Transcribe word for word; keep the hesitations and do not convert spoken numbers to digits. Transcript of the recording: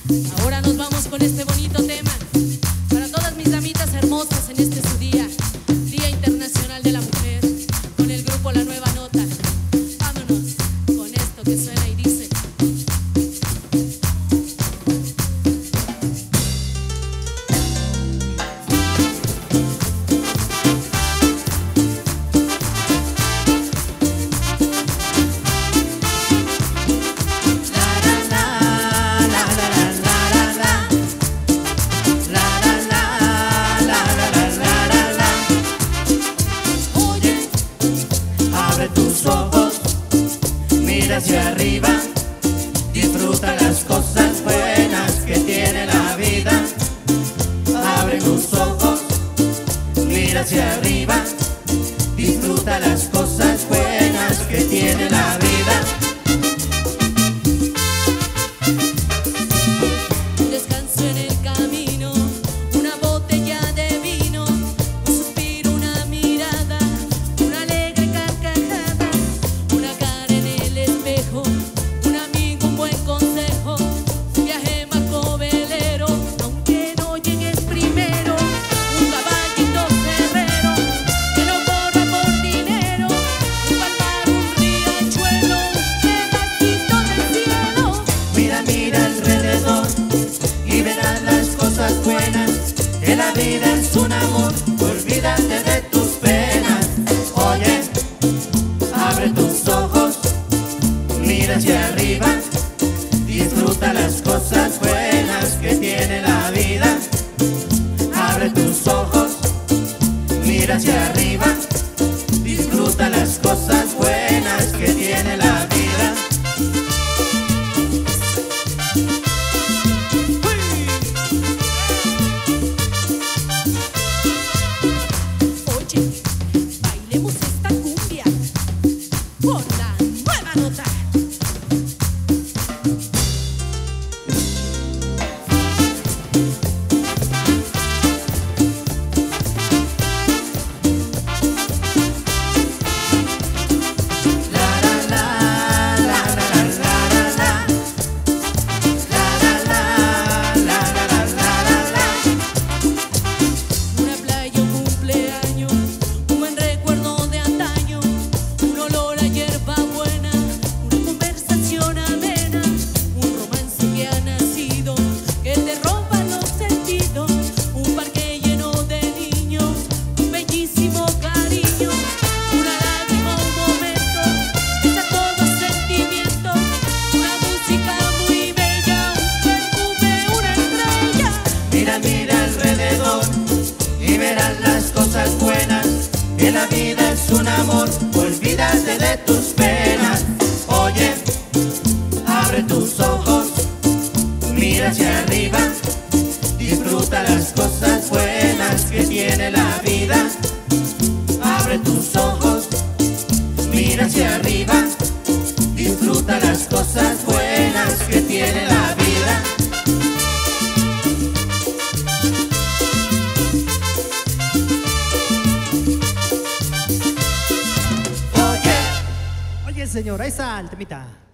Ahora nos vamos con este bonito tema para todas mis damitas hermosas en este su día, Día Internacional de la Mujer, con el grupo La Nueva Nota. Vámonos con esto que suena y dice: tus ojos, mira hacia arriba, disfruta las cosas buenas que tiene la vida. Abre tus ojos, mira hacia arriba, disfruta las cosas buenas que tiene la vida. descanso en el camino, una botella de vino, un suspiro, una mirada, una alegre carcajada, una cara en el espejo, un amigo, un buen consejo, un viaje macrovelero, aunque no llegues primero, un caballito cerrero que no corra por dinero, un palmar, un riachuelo, un pedacito del cielo. Mira, mira alrededor y verás las cosas buenas, que la vida es un amor, olvídate de tus penas. Oye, abre tus ojos, mira hacia arriba, disfruta las cosas buenas que tiene la vida. Abre tus ojos, mira hacia arriba, disfruta las cosas buenas que tiene la vida. Oye, bailemos esta cumbia por La Nueva Nota. Una playa, un cumpleaños, un buen recuerdo de antaño, un olor a hierba buena, una conversación amena, un romance que ha nacido, que te roba los sentidos, un parque lleno de niños, un bellísimo cariño, una lágrima, un momento, está todo sentimiento, una música muy bella, un perfume, una estrella. Mira, mira alrededor y verás las cosas buenas, que la vida es un amor, olvídate de tus penas. Oye, abre tus ojos, mira hacia arriba, disfruta las cosas buenas que tiene la vida. Abre tus ojos, mira hacia arriba, disfruta las cosas buenas que tiene la vida. Oye, señora, esa alta mitad.